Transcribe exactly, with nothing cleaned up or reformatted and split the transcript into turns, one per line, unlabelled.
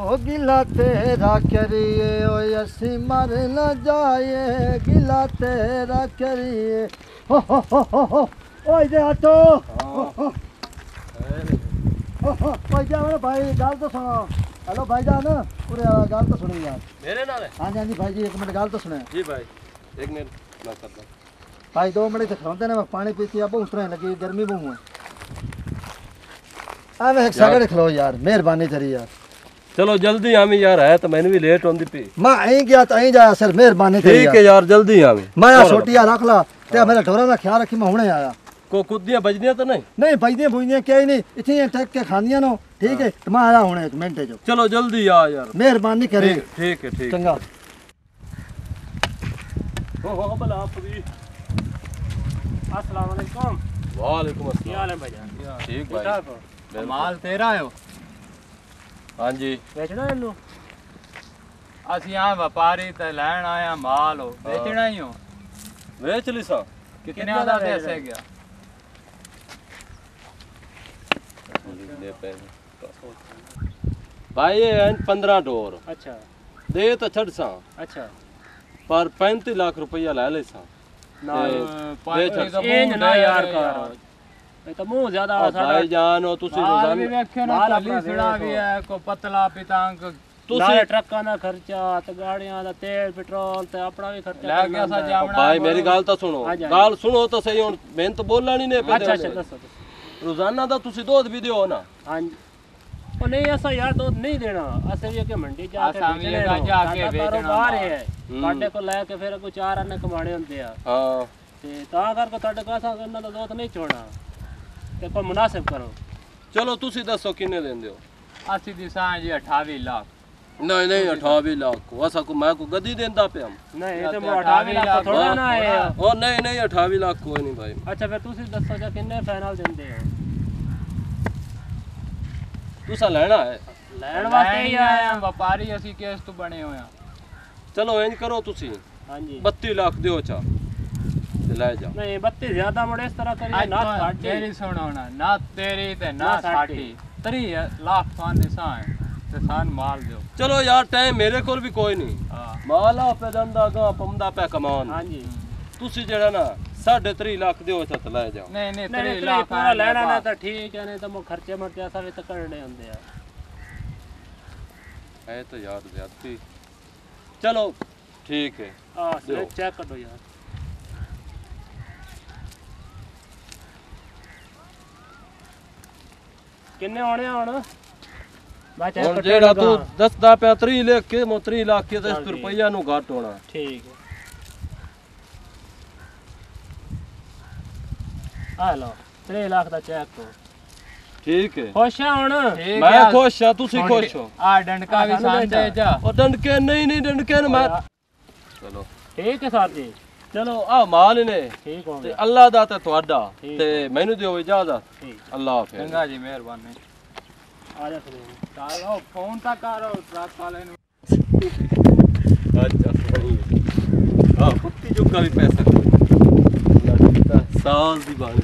ओ गिला तेरा करिए ओ यसी मर न जाए गिला तेरा करिए हो हो हो हो हो ओए दे आटो हो हो हो ओए जा भाई गल तो सुनो हेलो भाईजान पूरे गल तो सुनो यार
मेरे नाल है
हां जी भाई जी एक मिनट गल तो सुने
जी भाई एक मिनट मैं करदा
भाई दो मिनट खड़ोंदे ने मैं पानी पीती अब उतरे लगी गर्मी बहुत है आ मैं एक सेकंड खलो यार मेहरबानी तेरी यार
चलो जल्दी आमी यार है तो मैंने भी लेट होंदी पी
मैं आई गया तो आई जाया सर मेहरबानी तेरी
ठीक है यार जल्दी आमी
मैं छोटिया रख ला ते मेरे ढोरा का ख्याल रखी मैं हुणे आया
को कुदियां बजदियां तो नहीं
नहीं बजदियां बुजदियां क्या ही नहीं इतनी टक के खांदियां नो ठीक है तो मैं आया हुणे एक मिनट जो
चलो जल्दी आ यार
मेहरबानी करे
ठीक है ठीक
चंगा
हो हो भला आप भी
अस्सलाम वालेकुम
वालेकुम अस्सलाम
क्या हाल है भाईजान
ठीक भाई
माल तेरा है
हां जी
बेचना है लो
ਅਸੀਂ ਆ ਵਪਾਰੀ ਤੇ ਲੈਣ ਆਇਆ ਮਾਲ ਹੋ ਵੇਚਣਾ ਹੀ ਹੋ
ਵੇਚ ਲਿਸਾ
ਕਿੰਨੇ ਦਾ ਪੈਸੇ ਗਿਆ
ले पे भाई ये पंद्रह डोर
अच्छा
दे तो छड़ सा
अच्छा
पर पैंतीस लाख रुपया ले ले सा
ना
पैंतीस तो
ਇਹ ਨਾ ਯਾਰ ਕਰ ਇਹ ਤਾਂ ਮੂੰਹ ਜ਼ਿਆਦਾ ਸਾਡਾ
भाई जान हो तुसी
ਮਾਲ ਵੀ
रोजाना
ਵੇਖਿਓ ਨਾ
ਮਾਲ
ਖਾਲੀ
ਆਪਣਾ
ਸਿੜਾ ਵੀ ਹੈ ਕੋ ਪਤਲਾ ਪਿਤਾਂਕ
ਨਾਲੇ
तुसी
ਟਰੱਕਾਂ ਦਾ ਖਰਚਾ ਤੇ ਗਾੜੀਆਂ ਦਾ ਤੇਲ ਪੈਟਰੋਲ ਤੇ ਆਪਣਾ ਵੀ ਖਰਚਾ
ਲੈ ਗਿਆ ਸਾ ਜਾਵਣਾ
भाई मेरी गाल तो सुनो
हाँ जी,
गाल सुनो तो सही हुन मैं तो बोलना नहीं ने पे
ਅੱਛਾ ਅੱਛਾ ਦੱਸੋ ਦੱਸੋ।
रोजाना दा तुसी दूध भी दियो ना
ਹਾਂਜੀ ਉਹ ਨਹੀਂ ਐਸਾ ਯਾਰ ਦੁੱਧ ਨਹੀਂ ਦੇਣਾ ਅਸੀਂ ਵੀ ਕਿ ਮੰਡੀ ਜਾ ਕੇ
ਅਸਾਂ ਵੀ
ਵੇਚਣੇ
ਜਾ ਕੇ
ਸਾਡਾ
ਵੇਚਣਾ
ਕਾਰੋਬਾਰ ਹੈ
ਹੂੰ।
ਸਾਡੇ ਕੋਲ ਲੈ ਕੇ ਫਿਰ ਕੋਈ ਚਾਰ ਆਨੇ ਕਮਾਣੇ ਹੁੰਦੇ ਆ
हां
ਤੇ ਤਾਂ ਕਰਕੇ ਤੁਹਾਡੇ ਕੋਲ ਅਸਾਂ ਇਹਨਾਂ ਦਾ ਦੁੱਧ ਨਹੀਂ ਚੋਣਾ ਤੇ ਕੋਈ ਮੁਨਾਸਿਬ ਕਰੋ
चलो तुसी दसो किन्ने देंदे हो
ਅਸੀਂ ਦੀ ਸਾਂ ਜੀ अठावी लाख
नहीं नहीं अठावी लाख को ऐसा को मैं को गदी देंदा पे हम
ਨਹੀਂ ਇਹ ਤੇ ਅਠਾਵੀ ਲੱਖ ਥੋੜਾ ਨਾ ਹੈ
ओ नहीं नहीं अठावी लाख कोई नहीं भाई
ਅੱਛਾ ਫਿਰ ਤੁਸੀਂ ਦੱਸੋ ਜਾਂ ਕਿੰਨੇ ਫਾਈਨਲ ਦਿੰਦੇ ਹੋ
तुसा लेना है
ਲੈਣ ਵਾਸਤੇ ਹੀ ਆਇਆ
ਆਇਆ ਵਪਾਰੀ ਅਸੀਂ ਕੇਸ ਤੋਂ ਬਣੇ ਹੋਇਆ
चलो इंज करो तुसी
ਹਾਂਜੀ
बत्ती लाख दियो चा ते ले जाओ
ਨਹੀਂ ਬੱਤੀ ਜ਼ਿਆਦਾ ਮੁੜੇ ਇਸ ਤਰ੍ਹਾਂ ਕਰੀਏ ਨਾ
ਅੱਜ
ਸਾਡੀ
ਤੇਰੀ ਸੁਣੋ ਨਾ ਨਾ ਤੇਰੀ ਤੇ ਨਾ
ਨਾ ਸਾਡੀ।
ਸਾਡੀ ਤਰੀ ਲੱਖ ਤੋਂ ਦੀ ਸਾਂ ਤੇ ਸਾਨ ਮਾਲ ਦਿਓ
चलो यार टाइम मेरे कोल भी कोई नहीं
ਹਾਂ
माला पे दंदा गा पमदा पे कमान
ਹਾਂਜੀ
तुसी जेड़ा ना साढ़े तीन लाख दियो चा ते ले जाओ
ਨਹੀਂ ਨਹੀਂ
ਨਹੀਂ
ਤਰੀ
ਨਹੀਂ
ਲੱਖ
ਪੂਰਾ ਲੈਣਾ ਨਾ ਤਾਂ ਠੀਕ ਹੈ ਨਹੀਂ ਤਾਂ ਮੋ ਖਰਚੇ ਮਰਚੇ ਅਸਾਂ ਵੀ ਤਾਂ ਕਰਨੇ ਹੁੰਦੇ ਆ
है तो यार ज्यादती चलो ठीक है
ਆ
ਦਿਓ।
ਚੈੱਕ ਕਰੋ ਯਾਰ ਕਿੰਨੇ ਆਉਣੇ ਆ ਹੁਣ ਮੈਂ ਚੈੱਕ
ਹੁਣ
ਕੱਟੇ
ਜਿਹੜਾ
ਲੱਗਾ।
ਤੂੰ ਦੱਸਦਾ ਪਿਆ तीस ਲੱਖ ਕੇ ਮੋ तीस ਲੱਖ ਕੇ ਤੇ
ਚੱਲ ਠੀਕ।
ਰੁਪਈਆ ਨੂੰ ਘੱਟ ਹੋਣਾ
ਠੀਕ ਹੈ ਆ ਲਓ तीस ਲੱਖ ਦਾ ਚੈੱਕ ਕਰੋ
ठीक है
ਖੁਸ਼ ਆ ਹੁਣ
ਠੀਕ
मैं
ਆ।
खुश हाँ तुसी खुश हो
ਆ ਡੰਡਕਾ ਵੀ ਸਾਂ ਦੇ ਜਾ
और डंडके नहीं नहीं डंडके न मैं चलो
ਠੀਕ ਹੈ ਸਾਥੀ
चलो आ माल ने
ਠੀਕ ਹੋ
ते
ਗਿਆ
अल्लाह दा ते ਤੁਹਾਡਾ
ठीक
ते मैनू दियो इजाजत
ਠੀਕ
अल्लाह हाफिज
ਚੰਗਾ ਜੀ ਮਿਹਰਬਾਨੀ
ਆ ਜਾ ਫਿਰ
ਚਲੋ ਫੋਨ ਤਾਂ ਕਰੋ ਟਰੱਕ ਵਾਲੇ ਨੂੰ
अच्छा सही हां कुत्ती जो का भी पैसा अल्लाह देता साल दी बात